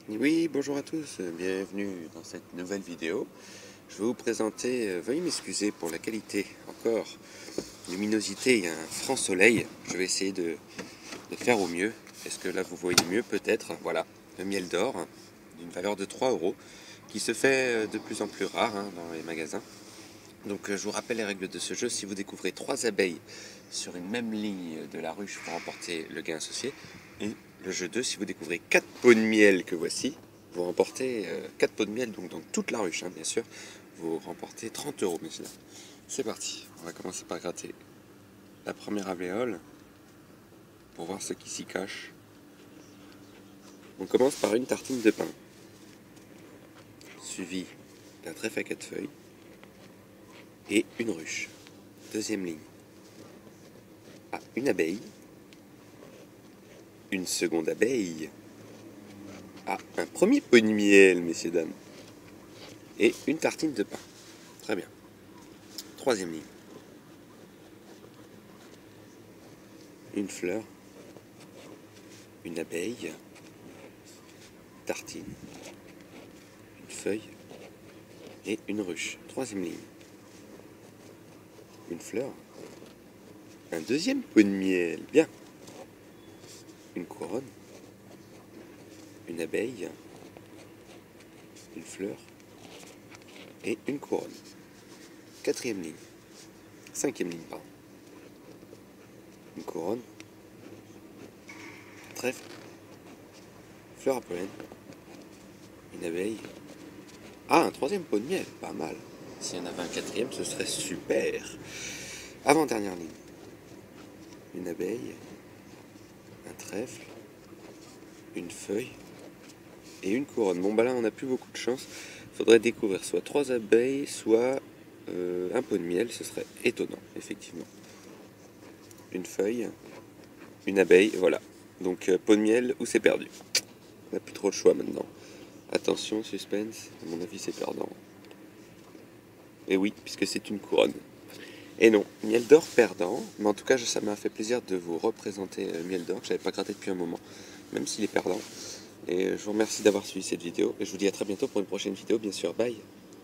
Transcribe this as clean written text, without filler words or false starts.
Oui, bonjour à tous, bienvenue dans cette nouvelle vidéo. Je vais vous présenter, veuillez m'excuser pour la qualité, encore, luminosité et un franc soleil. Je vais essayer de faire au mieux. Est-ce que là vous voyez mieux peut-être? Voilà, le miel d'or, d'une valeur de 3 euros, qui se fait de plus en plus rare dans les magasins. Donc je vous rappelle les règles de ce jeu. Si vous découvrez 3 abeilles sur une même ligne de la ruche, vous remportez le gain associé. Et le jeu 2, si vous découvrez 4 pots de miel que voici, vous remportez 4 pots de miel, donc dans toute la ruche, bien sûr. Vous remportez 30 euros, messieurs. C'est parti, on va commencer par gratter la première alvéole pour voir ce qui s'y cache. On commence par une tartine de pain, suivie d'un trèfle à 4 feuilles et une ruche. Deuxième ligne. Une abeille, une seconde abeille, un premier pot de miel, messieurs, dames, et une tartine de pain. Très bien. Troisième ligne. Une fleur, une abeille, tartine, une feuille et une ruche. Troisième ligne. Une fleur, un deuxième pot de miel, bien. Une couronne, une abeille, une fleur et une couronne. Quatrième ligne. Cinquième ligne, pardon. Une couronne, trèfle, fleur à pollen, une abeille. Un troisième pot de miel, pas mal. S'il y en avait un quatrième, ce serait super. Avant-dernière ligne. Une abeille, un trèfle, une feuille et une couronne. Bon, bah là, on n'a plus beaucoup de chance. Il faudrait découvrir soit 3 abeilles, soit un pot de miel. Ce serait étonnant, effectivement. Une feuille, une abeille, voilà. Donc, pot de miel ou c'est perdu. On n'a plus trop le choix maintenant. Attention, suspense, à mon avis, c'est perdant. Et oui, puisque c'est une couronne. Et non, miel d'or perdant, mais en tout cas ça m'a fait plaisir de vous représenter miel d'or, que je n'avais pas gratté depuis un moment, même s'il est perdant. Et je vous remercie d'avoir suivi cette vidéo, et je vous dis à très bientôt pour une prochaine vidéo, bien sûr, bye.